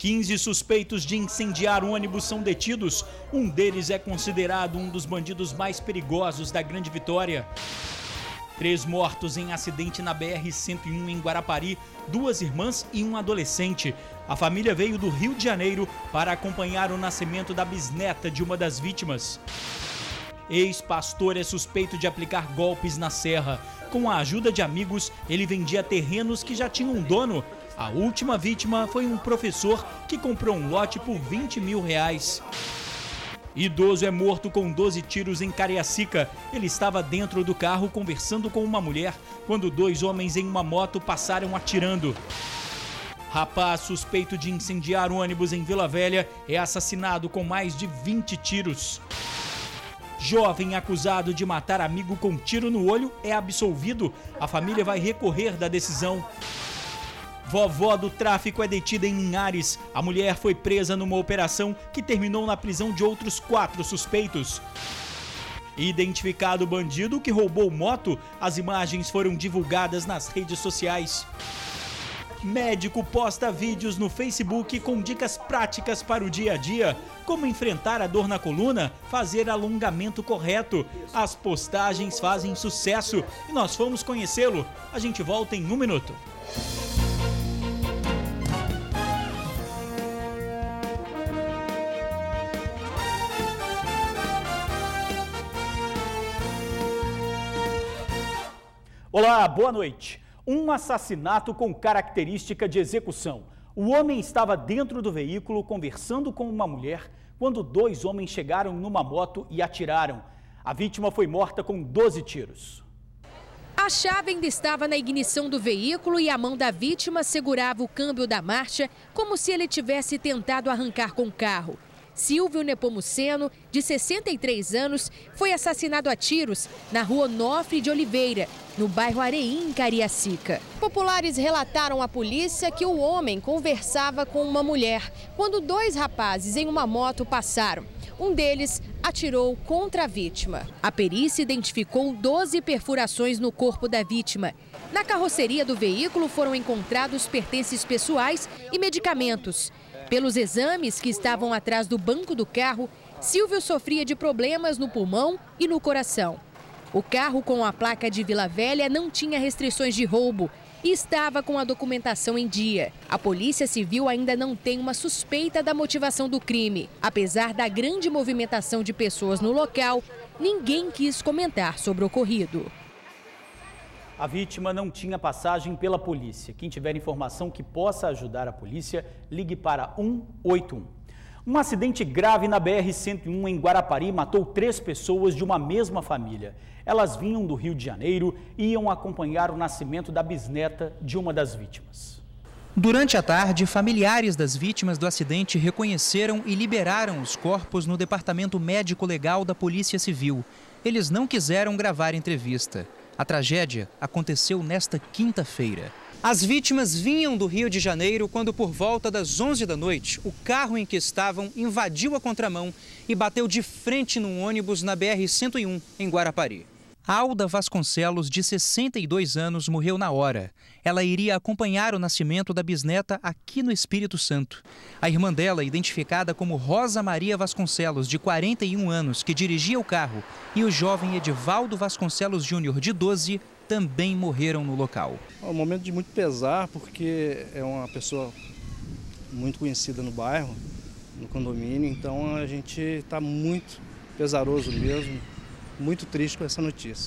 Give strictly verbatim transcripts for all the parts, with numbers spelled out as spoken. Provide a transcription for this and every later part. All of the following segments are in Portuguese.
quinze suspeitos de incendiar ônibus são detidos. Um deles é considerado um dos bandidos mais perigosos da Grande Vitória. Três mortos em acidente na B R cento e um em Guarapari, duas irmãs e um adolescente. A família veio do Rio de Janeiro para acompanhar o nascimento da bisneta de uma das vítimas. Ex-pastor é suspeito de aplicar golpes na Serra. Com a ajuda de amigos, ele vendia terrenos que já tinham um dono. A última vítima foi um professor que comprou um lote por vinte mil reais. Idoso é morto com doze tiros em Cariacica. Ele estava dentro do carro conversando com uma mulher quando dois homens em uma moto passaram atirando. Rapaz suspeito de incendiar ônibus em Vila Velha é assassinado com mais de vinte tiros. Jovem acusado de matar amigo com tiro no olho é absolvido. A família vai recorrer da decisão. Vovó do tráfico é detida em Linhares. A mulher foi presa numa operação que terminou na prisão de outros quatro suspeitos. Identificado o bandido que roubou moto, as imagens foram divulgadas nas redes sociais. Médico posta vídeos no Facebook com dicas práticas para o dia a dia, como enfrentar a dor na coluna, fazer alongamento correto. As postagens fazem sucesso e nós fomos conhecê-lo. A gente volta em um minuto. Olá, boa noite. Um assassinato com característica de execução. O homem estava dentro do veículo conversando com uma mulher quando dois homens chegaram numa moto e atiraram. A vítima foi morta com doze tiros. A chave ainda estava na ignição do veículo e a mão da vítima segurava o câmbio da marcha como se ele tivesse tentado arrancar com o carro. Silvio Nepomuceno, de sessenta e três anos, foi assassinado a tiros na rua Nofre de Oliveira, no bairro Areim, em Cariacica. Populares relataram à polícia que o homem conversava com uma mulher quando dois rapazes em uma moto passaram. Um deles atirou contra a vítima. A perícia identificou doze perfurações no corpo da vítima. Na carroceria do veículo foram encontrados pertences pessoais e medicamentos. Pelos exames que estavam atrás do banco do carro, Silvio sofria de problemas no pulmão e no coração. O carro com a placa de Vila Velha não tinha restrições de roubo e estava com a documentação em dia. A Polícia Civil ainda não tem uma suspeita da motivação do crime. Apesar da grande movimentação de pessoas no local, ninguém quis comentar sobre o ocorrido. A vítima não tinha passagem pela polícia. Quem tiver informação que possa ajudar a polícia, ligue para um oito um. Um acidente grave na B R cento e um em Guarapari matou três pessoas de uma mesma família. Elas vinham do Rio de Janeiro e iam acompanhar o nascimento da bisneta de uma das vítimas. Durante a tarde, familiares das vítimas do acidente reconheceram e liberaram os corpos no Departamento Médico Legal da Polícia Civil. Eles não quiseram gravar entrevista. A tragédia aconteceu nesta quinta-feira. As vítimas vinham do Rio de Janeiro quando, por volta das onze da noite, o carro em que estavam invadiu a contramão e bateu de frente num ônibus na B R cento e um, em Guarapari. Alda Vasconcelos, de sessenta e dois anos, morreu na hora. Ela iria acompanhar o nascimento da bisneta aqui no Espírito Santo. A irmã dela, identificada como Rosa Maria Vasconcelos, de quarenta e um anos, que dirigia o carro, e o jovem Edivaldo Vasconcelos Júnior, de doze, também morreram no local. É um momento de muito pesar, porque é uma pessoa muito conhecida no bairro, no condomínio, então a gente está muito pesaroso mesmo. Muito triste com essa notícia.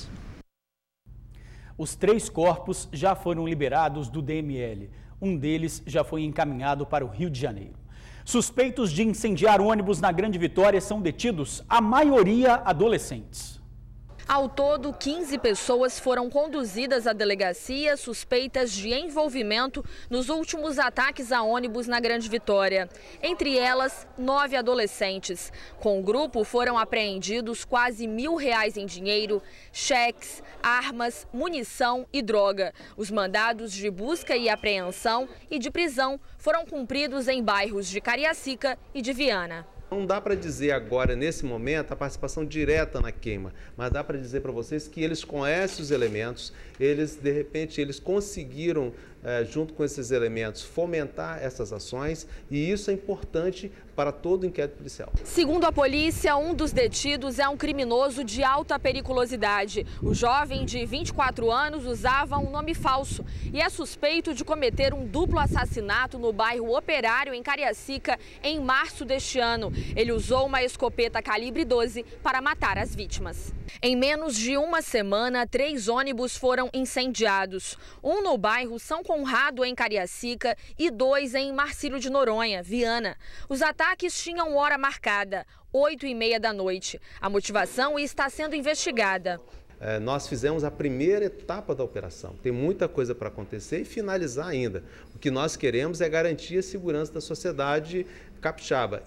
Os três corpos já foram liberados do D M L. Um deles já foi encaminhado para o Rio de Janeiro. Suspeitos de incendiar ônibus na Grande Vitória são detidos, a maioria adolescentes. Ao todo, quinze pessoas foram conduzidas à delegacia suspeitas de envolvimento nos últimos ataques a ônibus na Grande Vitória. Entre elas, nove adolescentes. Com o grupo foram apreendidos quase mil reais em dinheiro, cheques, armas, munição e droga. Os mandados de busca e apreensão e de prisão foram cumpridos em bairros de Cariacica e de Viana. Não dá para dizer agora, nesse momento, a participação direta na queima, mas dá para dizer para vocês que eles conhecem os elementos, eles, de repente, eles conseguiram eh, junto com esses elementos, fomentar essas ações, e isso é importante para todo o inquérito policial. Segundo a polícia, um dos detidos é um criminoso de alta periculosidade. O jovem de vinte e quatro anos usava um nome falso e é suspeito de cometer um duplo assassinato no bairro Operário, em Cariacica, em março deste ano. Ele usou uma escopeta calibre doze para matar as vítimas. Em menos de uma semana, três ônibus foram incendiados. Um no bairro São Conrado, em Cariacica, e dois em Marcílio de Noronha, Viana. Os ataques tinham hora marcada, oito e meia da noite. A motivação está sendo investigada. É, nós fizemos a primeira etapa da operação. Tem muita coisa para acontecer e finalizar ainda. O que nós queremos é garantir a segurança da sociedade capixaba.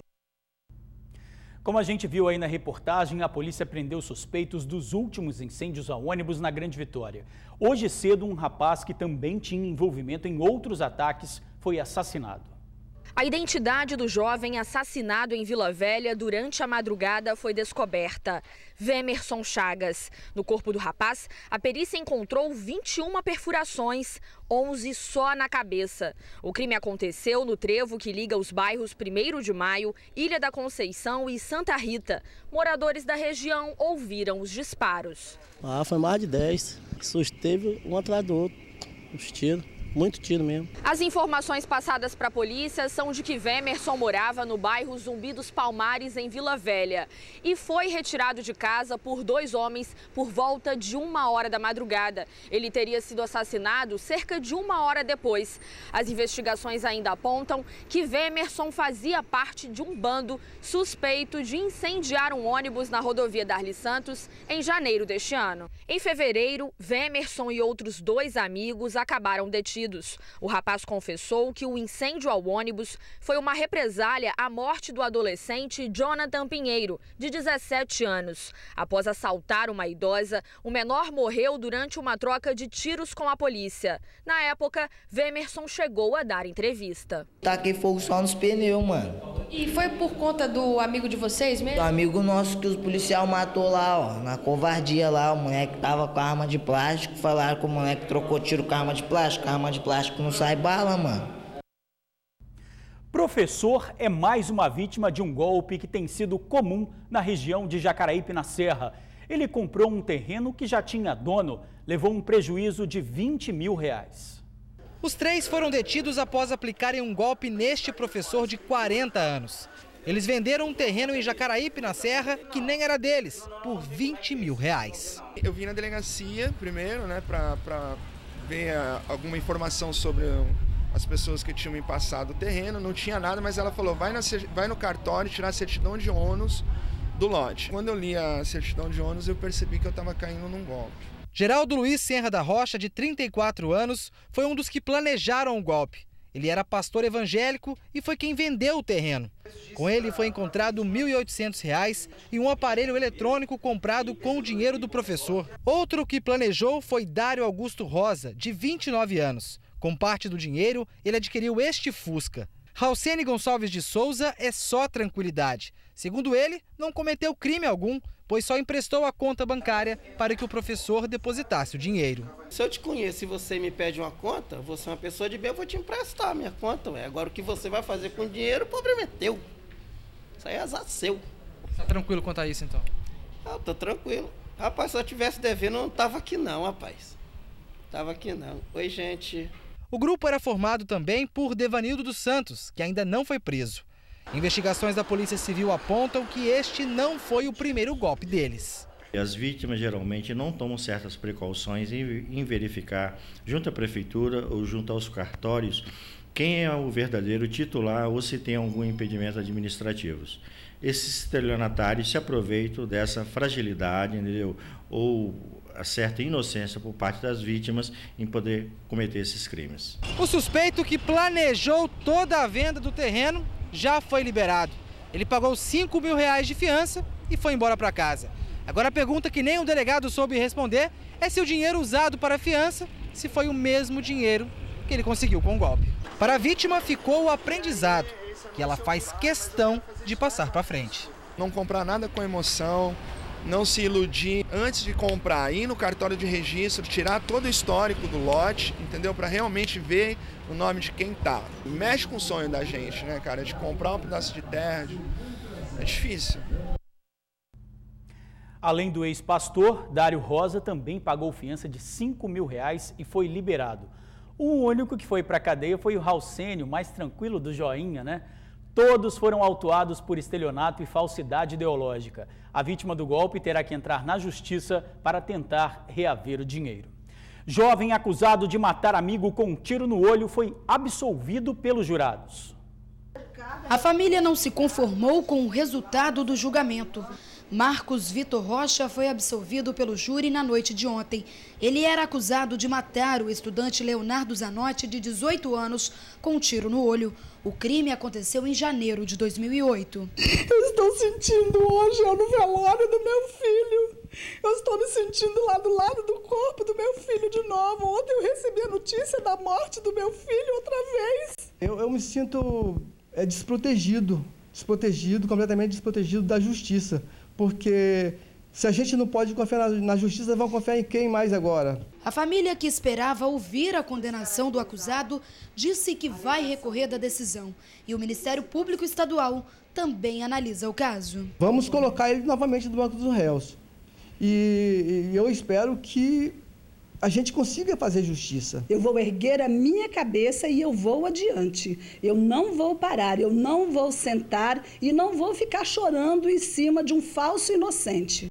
Como a gente viu aí na reportagem, a polícia prendeu suspeitos dos últimos incêndios a ônibus na Grande Vitória. Hoje cedo, um rapaz que também tinha envolvimento em outros ataques foi assassinado. A identidade do jovem assassinado em Vila Velha durante a madrugada foi descoberta. Vemerson Chagas. No corpo do rapaz, a perícia encontrou vinte e uma perfurações, onze só na cabeça. O crime aconteceu no trevo que liga os bairros primeiro de maio, Ilha da Conceição e Santa Rita. Moradores da região ouviram os disparos. Ah, foi mais de dez. Susto teve um atrás do outro, os tiros. Muito tiro mesmo. As informações passadas para a polícia são de que Vemerson morava no bairro Zumbi dos Palmares, em Vila Velha, e foi retirado de casa por dois homens por volta de uma hora da madrugada. Ele teria sido assassinado cerca de uma hora depois. As investigações ainda apontam que Vemerson fazia parte de um bando suspeito de incendiar um ônibus na rodovia Darli Santos em janeiro deste ano. Em fevereiro, Vemerson e outros dois amigos acabaram detidos. O rapaz confessou que o incêndio ao ônibus foi uma represália à morte do adolescente Jonathan Pinheiro, de dezessete anos. Após assaltar uma idosa, o menor morreu durante uma troca de tiros com a polícia. Na época, Vemerson chegou a dar entrevista. Taquei fogo só nos pneus, mano. E foi por conta do amigo de vocês mesmo? Do amigo nosso que os policiais matou lá, ó, na covardia lá. O moleque tava com a arma de plástico, falaram que o moleque trocou tiro com a arma de plástico, a arma de plástico não sai bala, mano. Professor é mais uma vítima de um golpe que tem sido comum na região de Jacaraípe, na Serra. Ele comprou um terreno que já tinha dono, levou um prejuízo de vinte mil reais. Os três foram detidos após aplicarem um golpe neste professor de quarenta anos. Eles venderam um terreno em Jacaraípe, na Serra, que nem era deles, por vinte mil reais. Eu vim na delegacia primeiro, né, para para ver uh, alguma informação sobre uh, as pessoas que tinham me passado o terreno. Não tinha nada, mas ela falou, vai, na, vai no cartório tirar a certidão de ônus do lote. Quando eu li a certidão de ônus, eu percebi que eu estava caindo num golpe. Geraldo Luiz Senra da Rocha, de trinta e quatro anos, foi um dos que planejaram o golpe. Ele era pastor evangélico e foi quem vendeu o terreno. Com ele foi encontrado mil e oitocentos reais e um aparelho eletrônico comprado com o dinheiro do professor. Outro que planejou foi Dário Augusto Rosa, de vinte e nove anos. Com parte do dinheiro, ele adquiriu este Fusca. Ralcene Gonçalves de Souza é só tranquilidade. Segundo ele, não cometeu crime algum, pois só emprestou a conta bancária para que o professor depositasse o dinheiro. Se eu te conheço e você me pede uma conta, você é uma pessoa de bem, eu vou te emprestar a minha conta. Ué. Agora o que você vai fazer com o dinheiro, o problema é teu. Isso aí é azar seu. Tá tranquilo quanto a isso, então? Ah, tô tranquilo. Rapaz, se eu tivesse devendo, eu não tava aqui não, rapaz. Tava aqui não. Oi, gente. O grupo era formado também por Devanildo dos Santos, que ainda não foi preso. Investigações da Polícia Civil apontam que este não foi o primeiro golpe deles. As vítimas geralmente não tomam certas precauções em verificar junto à prefeitura ou junto aos cartórios quem é o verdadeiro titular ou se tem algum impedimento administrativo. Esses estelionatários se aproveitam dessa fragilidade, entendeu? Ou a certa inocência por parte das vítimas em poder cometer esses crimes. O suspeito que planejou toda a venda do terreno já foi liberado. Ele pagou cinco mil reais de fiança e foi embora para casa. Agora a pergunta que nem o delegado soube responder é se o dinheiro usado para a fiança, se foi o mesmo dinheiro que ele conseguiu com o golpe. Para a vítima ficou o aprendizado, que ela faz questão de passar para frente. Não comprar nada com emoção, não se iludir antes de comprar, ir no cartório de registro, tirar todo o histórico do lote, entendeu? Para realmente ver o nome de quem tá. Mexe com o sonho da gente, né, cara? De comprar um pedaço de terra. É difícil. Além do ex-pastor, Dário Rosa também pagou fiança de cinco mil reais e foi liberado. O único que foi para a cadeia foi o Ralcênio, mais tranquilo do joinha, né? Todos foram autuados por estelionato e falsidade ideológica. A vítima do golpe terá que entrar na justiça para tentar reaver o dinheiro. Jovem acusado de matar amigo com um tiro no olho foi absolvido pelos jurados. A família não se conformou com o resultado do julgamento. Marcos Vitor Rocha foi absolvido pelo júri na noite de ontem. Ele era acusado de matar o estudante Leonardo Zanotti, de dezoito anos, com um tiro no olho. O crime aconteceu em janeiro de dois mil e oito. Eu estou sentindo hoje, é no velório do meu filho. Eu estou me sentindo lá do lado do corpo do meu filho de novo. Ontem eu recebi a notícia da morte do meu filho outra vez. Eu, eu me sinto é, desprotegido, desprotegido, completamente desprotegido da justiça. Porque se a gente não pode confiar na, na justiça, vão confiar em quem mais agora? A família, que esperava ouvir a condenação do acusado, disse que vai recorrer da decisão. E o Ministério Público Estadual também analisa o caso. Vamos colocar ele novamente no banco dos réus. E, e eu espero que a gente consiga fazer justiça. Eu vou erguer a minha cabeça e eu vou adiante. Eu não vou parar, eu não vou sentar e não vou ficar chorando em cima de um falso inocente.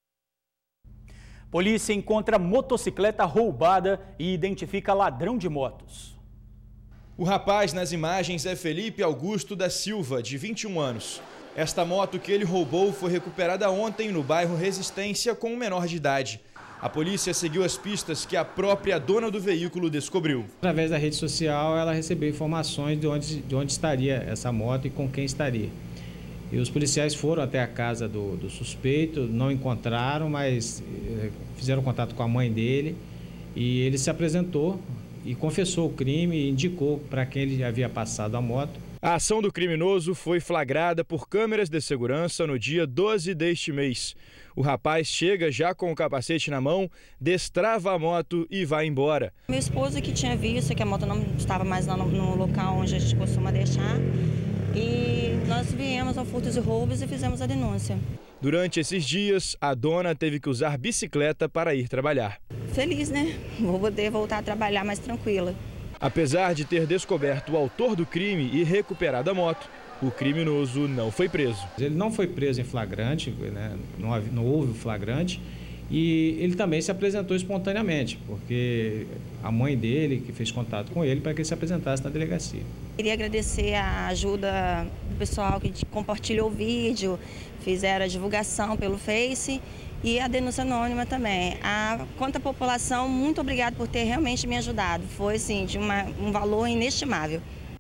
Polícia encontra motocicleta roubada e identifica ladrão de motos. O rapaz nas imagens é Felipe Augusto da Silva, de vinte e um anos. Esta moto que ele roubou foi recuperada ontem no bairro Resistência com um menor de idade. A polícia seguiu as pistas que a própria dona do veículo descobriu. Através da rede social, ela recebeu informações de onde, de onde estaria essa moto e com quem estaria. E os policiais foram até a casa do, do suspeito, não encontraram, mas eh, fizeram contato com a mãe dele e ele se apresentou e confessou o crime e indicou para quem ele havia passado a moto. A ação do criminoso foi flagrada por câmeras de segurança no dia doze deste mês. O rapaz chega já com o capacete na mão, destrava a moto e vai embora. Meu esposo que tinha visto que a moto não estava mais no, no local onde a gente costuma deixar. E nós viemos ao furtos e roubos e fizemos a denúncia. Durante esses dias, a dona teve que usar bicicleta para ir trabalhar. Feliz, né? Vou poder voltar a trabalhar mais tranquila. Apesar de ter descoberto o autor do crime e recuperado a moto, o criminoso não foi preso. Ele não foi preso em flagrante, né? não, não houve flagrante, e ele também se apresentou espontaneamente, porque a mãe dele que fez contato com ele para que ele se apresentasse na delegacia. Queria agradecer a ajuda do pessoal que compartilhou o vídeo, fizeram a divulgação pelo Face e a denúncia anônima também. A, quanto à população, muito obrigado por ter realmente me ajudado. Foi, assim, de uma, um valor inestimável.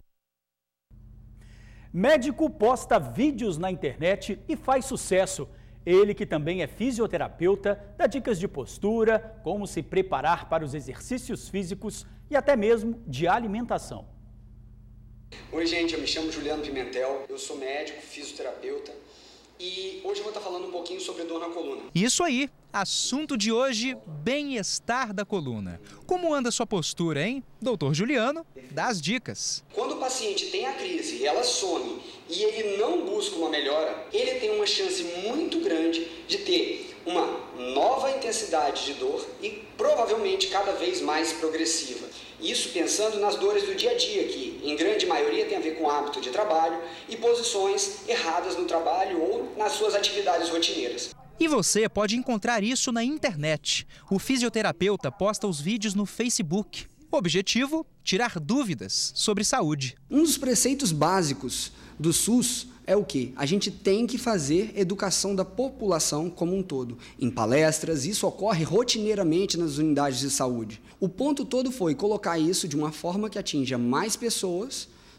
Médico posta vídeos na internet e faz sucesso. Ele, que também é fisioterapeuta, dá dicas de postura, como se preparar para os exercícios físicos e até mesmo de alimentação. Oi, gente, eu me chamo Juliano Pimentel, eu sou médico, fisioterapeuta e hoje eu vou estar falando um pouquinho sobre dor na coluna. Isso aí, assunto de hoje, bem-estar da coluna. Como anda sua postura, hein? doutor Juliano dá as dicas. Quando o paciente tem a crise e ela some e ele não busca uma melhora, ele tem uma chance muito grande de ter uma nova intensidade de dor e provavelmente cada vez mais progressiva. Isso pensando nas dores do dia a dia, que em grande maioria tem a ver com hábito de trabalho e posições erradas no trabalho ou nas suas atividades rotineiras. E você pode encontrar isso na internet. O fisioterapeuta posta os vídeos no Facebook. O objetivo? Tirar dúvidas sobre saúde. Um dos preceitos básicos do SUS é o quê? A gente tem que fazer educação da população como um todo. Em palestras, isso ocorre rotineiramente nas unidades de saúde. O ponto todo foi colocar isso de uma forma que atinja mais pessoas,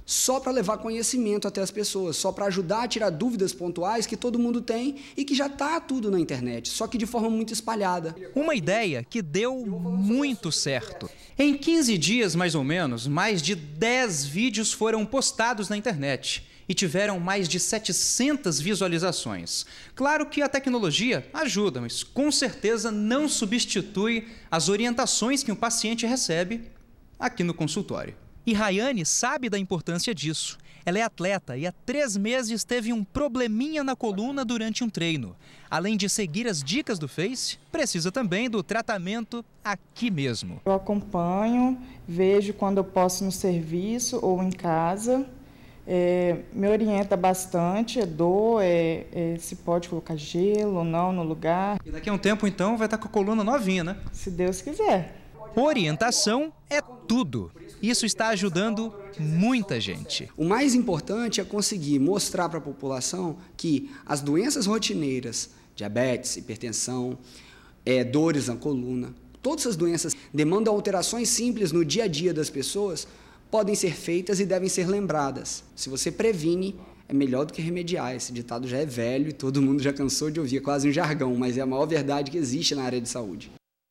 só para levar conhecimento até as pessoas, só para ajudar a tirar dúvidas pontuais que todo mundo tem e que já está tudo na internet, só que de forma muito espalhada. Uma ideia que deu muito certo. Em quinze dias, mais ou menos, mais de dez vídeos foram postados na internet e tiveram mais de setecentas visualizações. Claro que a tecnologia ajuda, mas com certeza não substitui as orientações que o paciente recebe aqui no consultório. E Rayane sabe da importância disso. Ela é atleta e há três meses teve um probleminha na coluna durante um treino. Além de seguir as dicas do Face, precisa também do tratamento aqui mesmo. Eu acompanho, vejo quando eu posso no serviço ou em casa. É, me orienta bastante, é dor, é, é, se pode colocar gelo ou não no lugar. E daqui a um tempo, então, vai estar com a coluna novinha, né? Se Deus quiser. Orientação é tudo. Isso está ajudando muita gente. O mais importante é conseguir mostrar para a população que as doenças rotineiras, diabetes, hipertensão, é, dores na coluna, todas essas doenças demandam alterações simples no dia a dia das pessoas, podem ser feitas e devem ser lembradas. Se você previne, é melhor do que remediar. Esse ditado já é velho e todo mundo já cansou de ouvir, é quase um jargão, mas é a maior verdade que existe na área de saúde.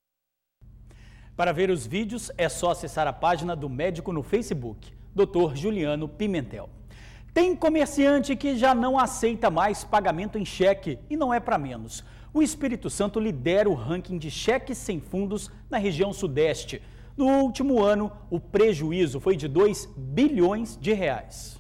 Para ver os vídeos, é só acessar a página do médico no Facebook, doutor Juliano Pimentel. Tem comerciante que já não aceita mais pagamento em cheque e não é para menos. O Espírito Santo lidera o ranking de cheques sem fundos na região sudeste. No último ano, o prejuízo foi de dois bilhões de reais.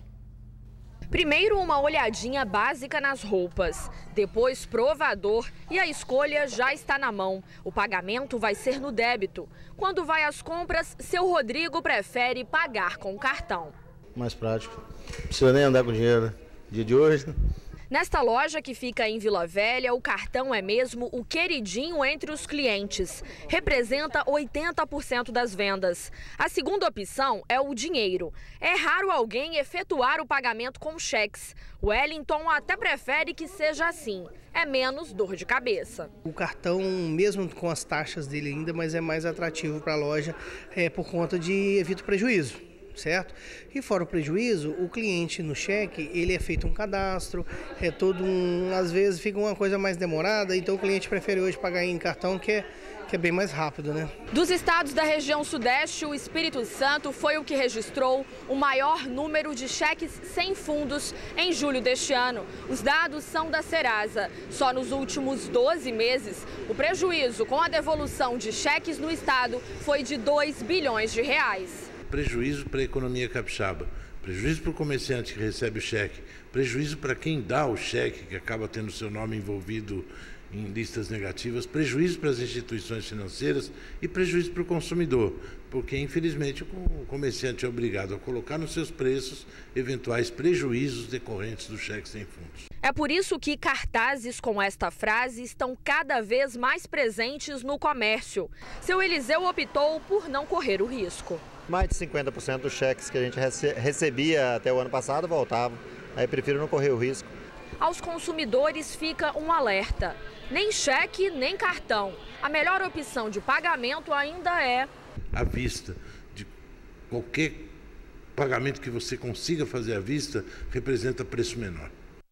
Primeiro, uma olhadinha básica nas roupas, depois provador e a escolha já está na mão. O pagamento vai ser no débito. Quando vai às compras, seu Rodrigo prefere pagar com cartão. Mais prático, não precisa nem andar com dinheiro, né? Dia de hoje, né? Nesta loja que fica em Vila Velha, o cartão é mesmo o queridinho entre os clientes. Representa oitenta por cento das vendas. A segunda opção é o dinheiro. É raro alguém efetuar o pagamento com cheques. O Wellington até prefere que seja assim. É menos dor de cabeça. O cartão, mesmo com as taxas dele ainda, mas é mais atrativo para a loja é, por conta de evita prejuízo. Certo? E fora o prejuízo, o cliente no cheque, ele é feito um cadastro, é todo um, às vezes fica uma coisa mais demorada, então o cliente prefere hoje pagar em cartão, que é, que é bem mais rápido, né? Dos estados da região sudeste, o Espírito Santo foi o que registrou o maior número de cheques sem fundos em julho deste ano. Os dados são da Serasa. Só nos últimos doze meses, o prejuízo com a devolução de cheques no estado foi de dois bilhões de reais. Prejuízo para a economia capixaba, prejuízo para o comerciante que recebe o cheque, prejuízo para quem dá o cheque, que acaba tendo seu nome envolvido em listas negativas, prejuízo para as instituições financeiras e prejuízo para o consumidor, porque infelizmente o comerciante é obrigado a colocar nos seus preços eventuais prejuízos decorrentes do cheque sem fundos. É por isso que cartazes com esta frase estão cada vez mais presentes no comércio. Seu Eliseu optou por não correr o risco. Mais de cinquenta por cento dos cheques que a gente recebia até o ano passado voltavam. Aí prefiro não correr o risco. Aos consumidores fica um alerta. Nem cheque, nem cartão. A melhor opção de pagamento ainda é à vista. De qualquer pagamento que você consiga fazer à vista representa preço menor.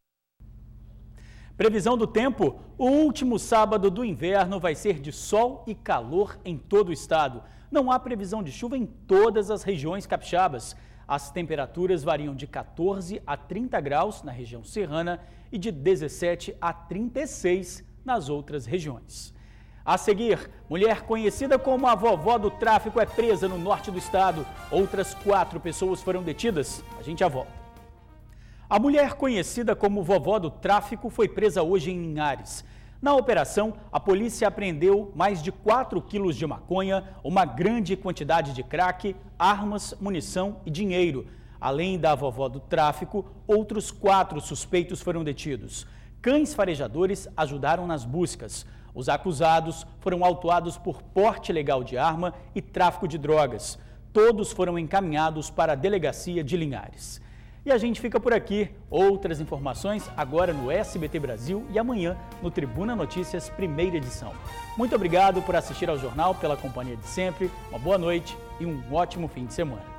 Previsão do tempo: o último sábado do inverno vai ser de sol e calor em todo o estado. Não há previsão de chuva em todas as regiões capixabas. As temperaturas variam de quatorze a trinta graus na região serrana e de dezessete a trinta e seis nas outras regiões. A seguir, mulher conhecida como a vovó do tráfico é presa no norte do estado. Outras quatro pessoas foram detidas. A gente já volta. A mulher conhecida como vovó do tráfico foi presa hoje em Linhares. Na operação, a polícia apreendeu mais de quatro quilos de maconha, uma grande quantidade de crack, armas, munição e dinheiro. Além da vovó do tráfico, outros quatro suspeitos foram detidos. Cães farejadores ajudaram nas buscas. Os acusados foram autuados por porte ilegal de arma e tráfico de drogas. Todos foram encaminhados para a delegacia de Linhares. E a gente fica por aqui. Outras informações agora no S B T Brasil e amanhã no Tribuna Notícias, primeira edição. Muito obrigado por assistir ao jornal, pela companhia de sempre. Uma boa noite e um ótimo fim de semana.